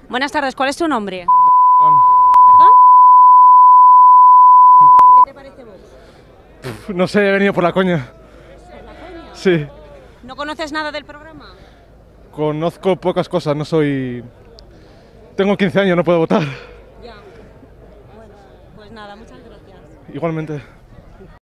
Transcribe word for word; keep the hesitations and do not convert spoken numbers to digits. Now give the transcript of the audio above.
Buenas tardes, ¿cuál es tu nombre? Juan. ¿Perdón? ¿Qué te parece Vox? Pf, No sé, he venido por la coña. ¿Por la coña? Sí, ¿No conoces nada del programa? conozco pocas cosas, no soy... Tengo quince años, no puedo votar. Ya. Bueno, pues nada, muchas gracias. Igualmente.